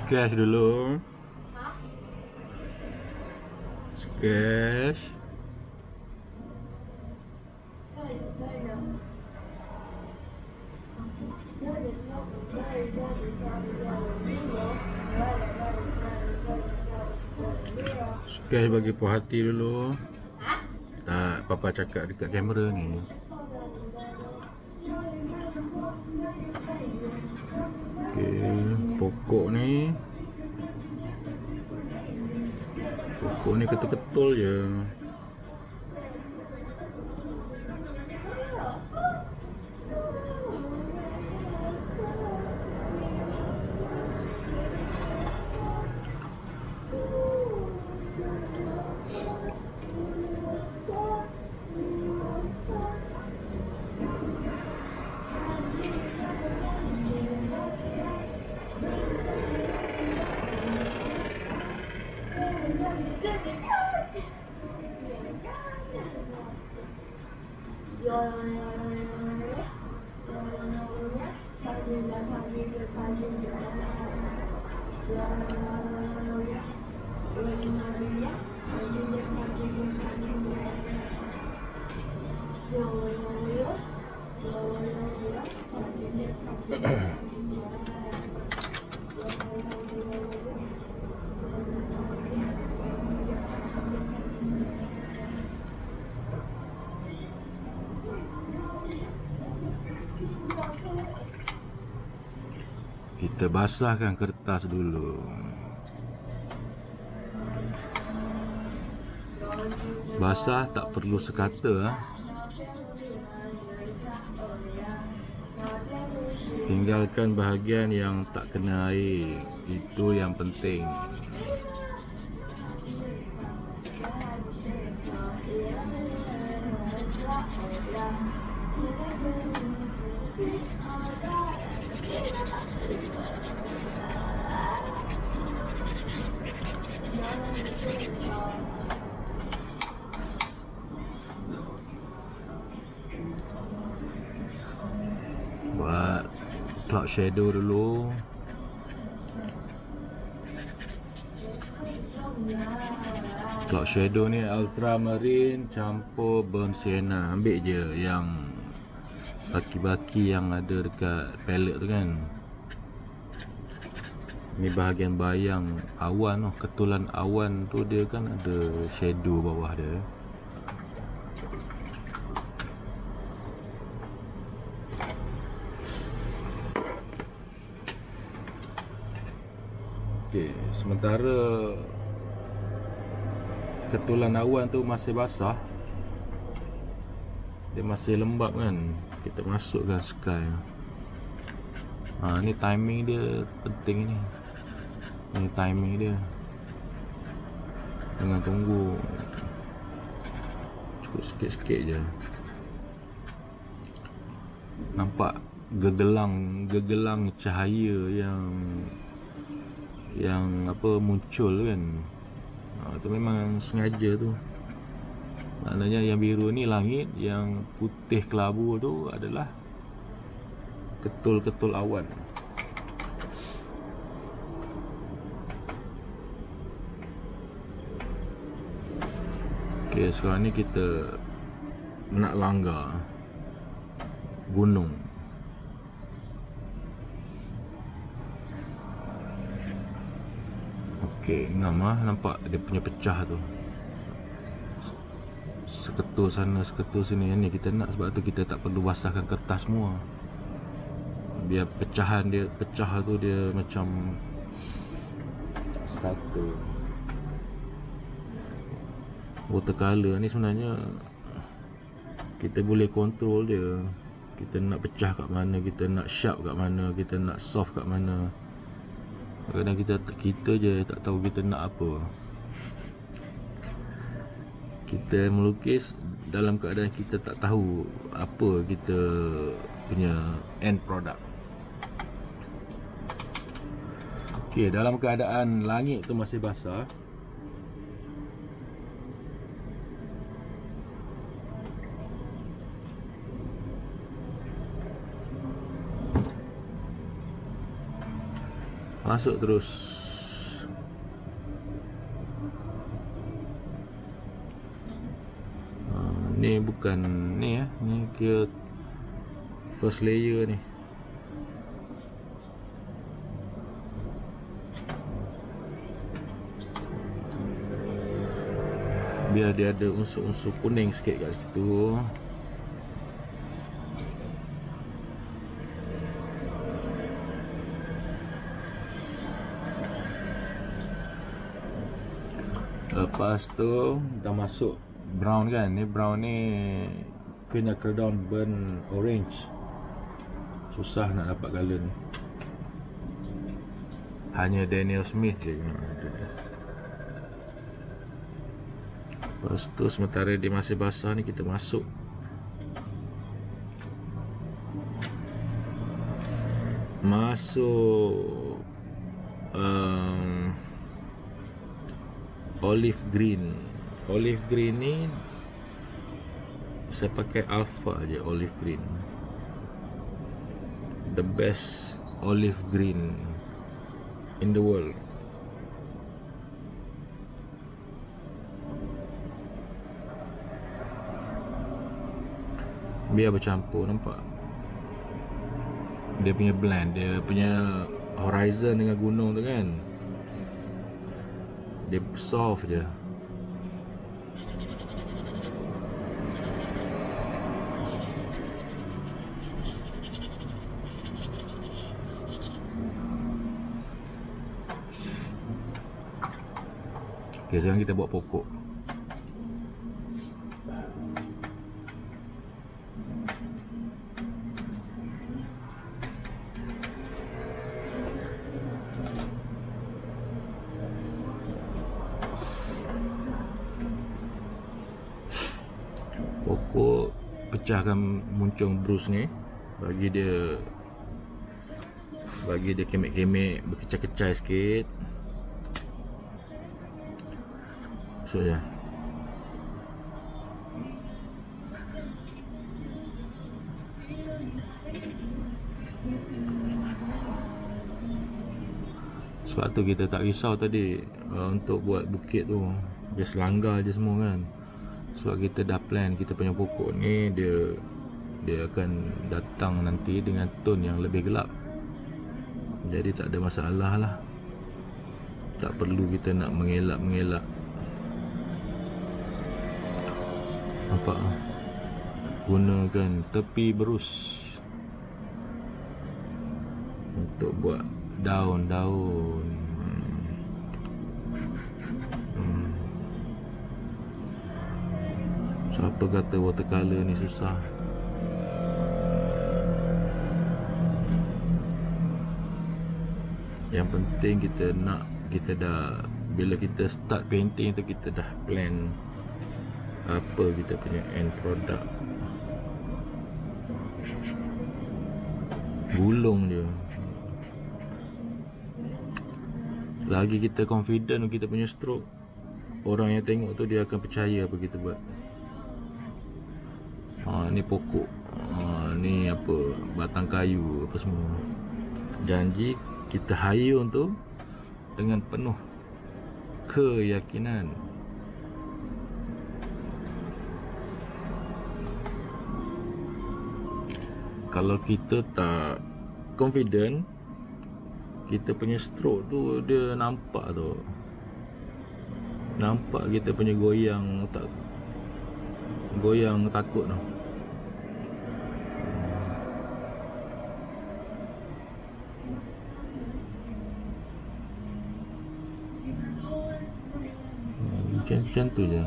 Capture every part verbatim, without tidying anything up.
Sketch dulu. Sketch. Sketch bagi puas hati dulu. Tak, papa cakap dekat kamera ni. Okey, pokok ni. Pokok ni ketul-ketul je. Kita basahkan kertas dulu. Basah tak perlu sekata. Tinggalkan bahagian yang tak kena air. Itu yang penting. Buat cloud shadow dulu. Cloud shadow ni ultramarine campur burnt sienna. Ambil je yang baki-baki yang ada dekat palette tu kan. Ni bahagian bayang awan tu, ketulan awan tu dia kan ada shadow bawah dia. Okey, sementara ketulan awan tu masih basah, dia masih lembap kan, kita masukkan sky. Ha, ni timing dia penting ni. Ni timing dia. Jangan tunggu. Cukup sikit-sikit je. Nampak gegelang gegelang cahaya yang yang apa muncul kan. Ha, tu memang sengaja tu. Maknanya yang biru ni langit, yang putih kelabu tu adalah ketul-ketul awan. Okay, sekarang ni kita nak langgar gunung. Okay, ngam lah, nampak dia punya pecah tu. Seketul sana, seketul sini. Yang ni kita nak, sebab tu kita tak perlu basahkan kertas semua. Biar pecahan dia, pecah tu dia macam sekata. Watercolor ni sebenarnya kita boleh kontrol dia. Kita nak pecah kat mana, kita nak sharp kat mana, kita nak soft kat mana. Kadang kita kita je tak tahu kita nak apa. Kita melukis dalam keadaan kita tak tahu apa kita punya end product. Okey, dalam keadaan langit tu masih basah, Masuk terus. uh, Ni bukan ni ya, ni kira first layer ni. Biar dia ada unsur-unsur kuning sikit kat situ. Lepas tu dah masuk brown kan. Ni brown ni kena keredon burn orange. Susah nak dapat colour ni. Hanya Daniel Smith je guna. Lepas tu sementara dia masih basah ni, kita masuk Masuk um, olive green. Olive green ni saya pakai alpha je. Olive green, the best olive green in the world. Biar bercampur, nampak dia punya blend, dia punya horizon dengan gunung tu kan, dia soft je. Okay, sekarang kita buat pokok. Pokok pecahkan muncung bruce ni, bagi dia bagi dia kemek-kemek, berkecai-kecai sikit. So ya. Sebab tu kita tak risau tadi uh, untuk buat bukit tu, dia selanggar je semua kan. Sebab kita dah plan kita punya pokok ni, dia dia akan datang nanti dengan tone yang lebih gelap. Jadi tak ada masalah lah. Tak perlu kita nak mengelak-mengelak. Nampak? Gunakan tepi berus untuk buat daun-daun. hmm. Siapa kata watercolor ni susah? Yang penting kita nak, kita dah, bila kita start painting tu, kita dah plan apa kita punya end product. Gulung je. Lagi kita confident kita punya stroke, orang yang tengok tu dia akan percaya apa kita buat. Ha, ni pokok, ha, ni apa, batang kayu apa semua. Janji kita hayun tu dengan penuh keyakinan. Kalau kita tak confident, kita punya stroke tu dia nampak tu. Nampak kita punya goyang, tak goyang takut tu. Macam, macam tu je.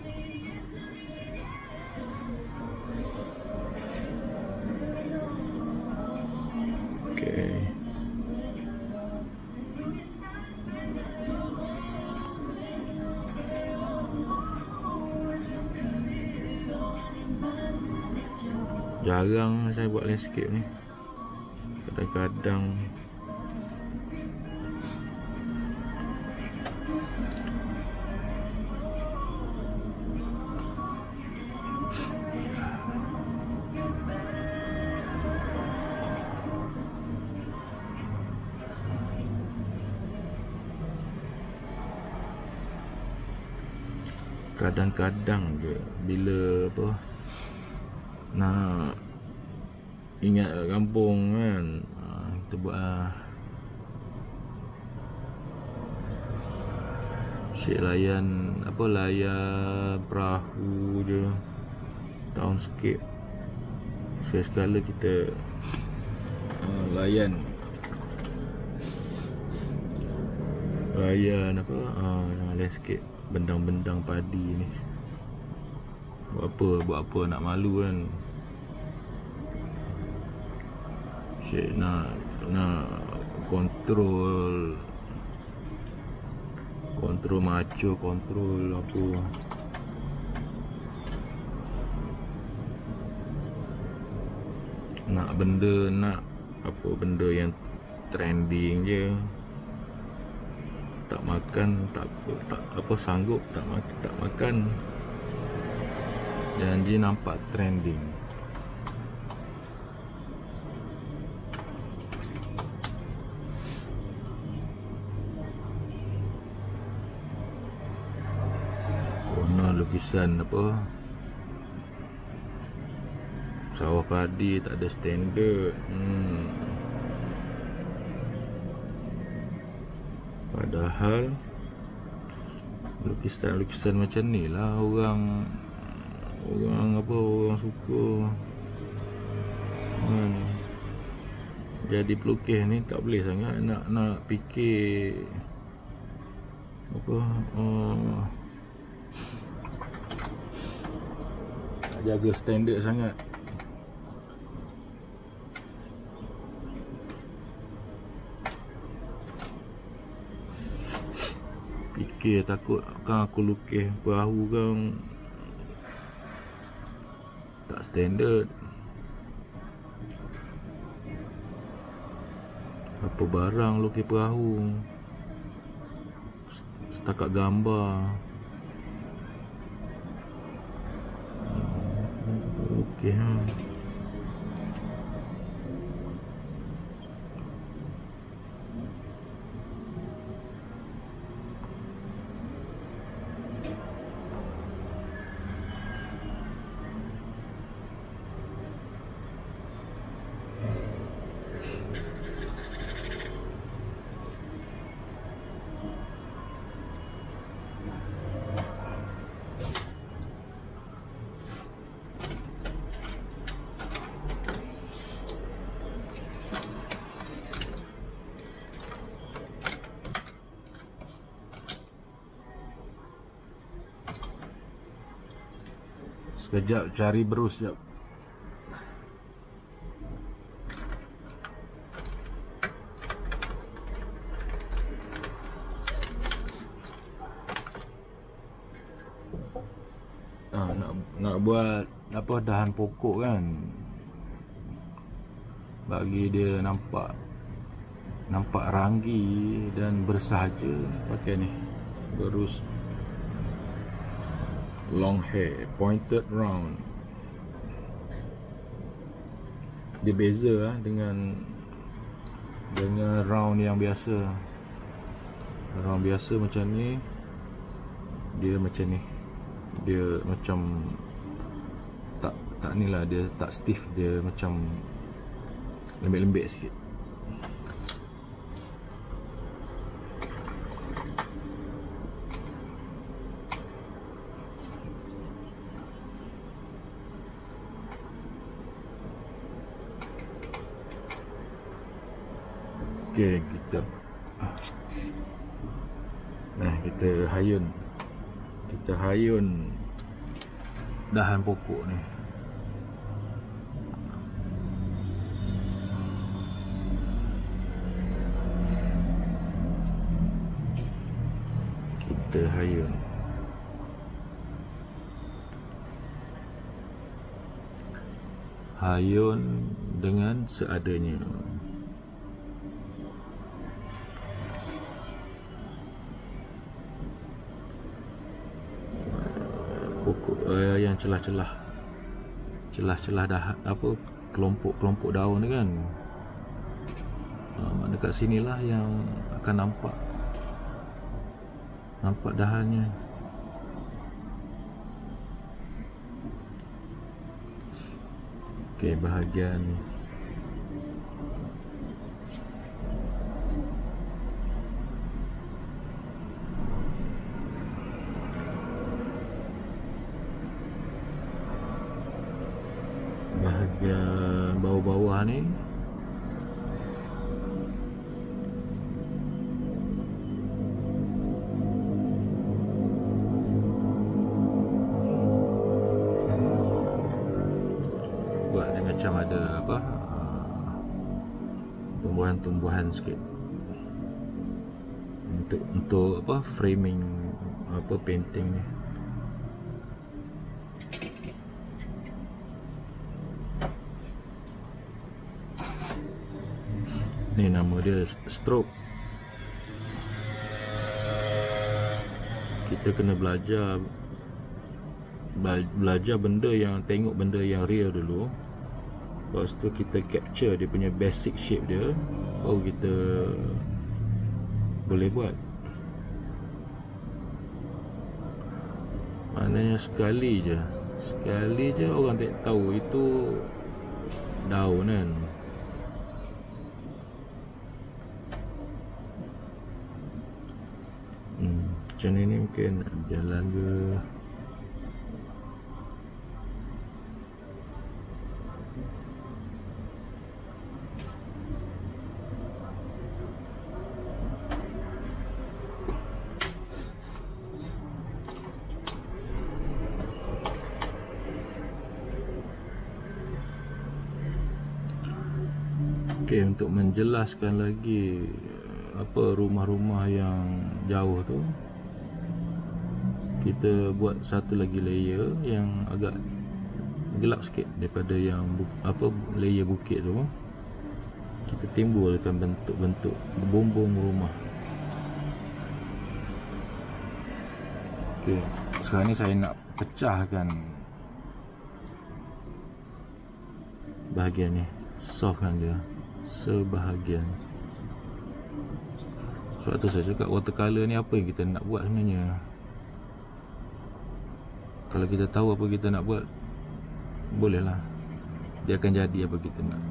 Okay. Jarang saya buat landscape ni. Kadang-kadang kadang-kadang je bila apa nak ingat kat kampung kan, ha, kita buat lah. Syek layan apa, layan perahu je townscape. Sekali-sekala kita uh, layan layan apa, uh, landscape, bendang-bendang padi ni. Buat apa, buat apa nak malu kan. Syek nak nak kontrol kontrol macho, kontrol apa. Nak benda, nak apa benda yang trending je. Tak makan, tak tak apa sanggup tak makan, tak makan. Janji nampak trending. Warna lukisan apa, sawah padi tak ada standard. hmm. Padahal lukisan-lukisan macam ni lah orang Orang apa, orang suka kan. Jadi pelukis ni tak boleh sangat nak nak fikir apa, uh, jaga standard sangat. Fikir takut kan aku lukis perahu kan tak standard. Apa barang lukis perahu, setakat gambar. Okey ha. Sekejap cari berus sekejap. Ah, nak nak buat apa, dahan pokok kan, bagi dia nampak nampak ranggi dan bersahaja, pakai ni berus long hair, pointed round. Dia beza lah dengan dengan round yang biasa. Round biasa macam ni, dia macam ni, dia macam tak tak ni lah, dia tak stiff, dia macam lembek-lembek sikit. Okey, kita nah kita hayun kita hayun dahan pokok ni. Kita hayun hayun dengan seadanya. Pokok uh, yang celah-celah celah-celah dah apa, kelompok-kelompok daun ni kan, uh, dekat sinilah yang akan nampak nampak dahannya. Okey, bahagian bahagian bawah-bawah ni buat ni macam ada apa tumbuhan-tumbuhan sikit untuk untuk apa framing apa painting ni. Ni nama dia stroke. Kita kena belajar Belajar benda yang, tengok benda yang real dulu. Lepas tu kita capture dia punya basic shape dia, baru kita boleh buat. Maknanya sekali je Sekali je orang tak tahu itu daun kan. Hmm, macam ni mungkin jalan ke. Okey, untuk menjelaskan lagi apa rumah-rumah yang jauh tu, kita buat satu lagi layer yang agak gelap sikit daripada yang apa layer bukit tu. Kita timbulkan bentuk-bentuk bumbung rumah. Okey, sekarang ni saya nak pecahkan bahagian ni, softkan dia sebahagian. Sebab tu saya cakap watercolor ni apa yang kita nak buat sebenarnya. Kalau kita tahu apa kita nak buat, bolehlah, dia akan jadi apa kita nak.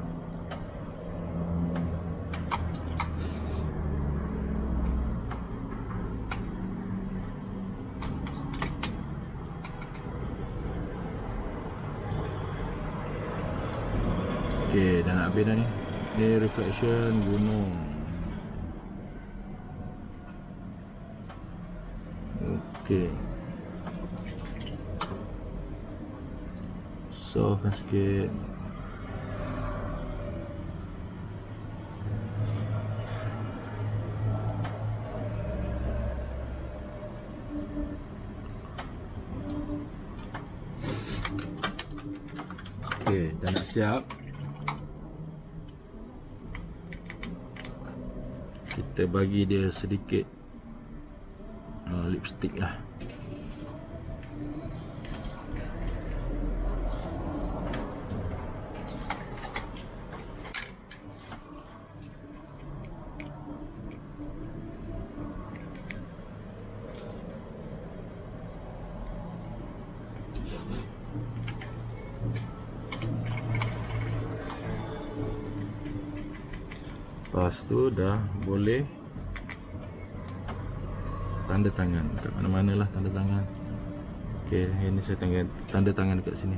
Okey, dah nak habis dah ni. Ni reflection gunung. Okey, softkan sikit. Okey, dah nak siap. Kita bagi dia sedikit uh, lipstick lah. Lepas tu dah boleh tanda tangan kat mana-mana lah tanda tangan. Okey, ini saya tanda, tanda tangan dekat sini.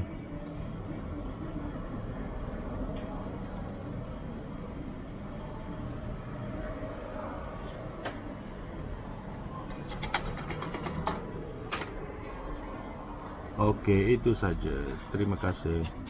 Okey, itu saja. Terima kasih.